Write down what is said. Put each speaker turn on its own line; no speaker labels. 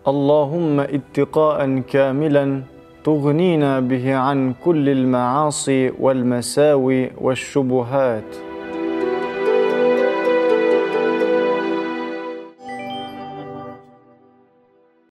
اللهم اتقاء كاملا تغنينا به عن كل المعاصي والمساوي والشبهات.